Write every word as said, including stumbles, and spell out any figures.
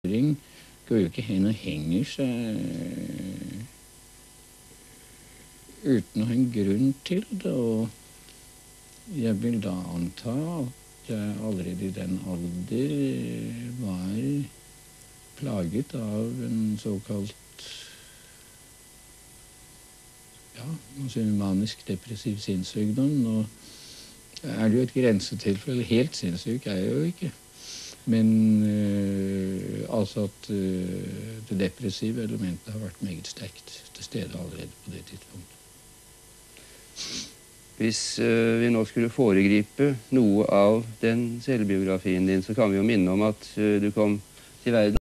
går jo ikke hen og henger seg uten å ha en grunn til det, og jeg vil da anta at jeg allerede i den alder var plaget av en såkalt ja, altså en manisk-depressiv sinnssykdom. Nå er det jo et grensetilfelle, helt sinnssyk er jeg jo ikke. Men øh, altså at øh, det depressive elementet har vært meget sterkt til stede allerede på det tidspunktet. Hvis øh, vi nå skulle foregripe noe av den selvbiografien din, så kan vi jo minne om at øh, du kom til verden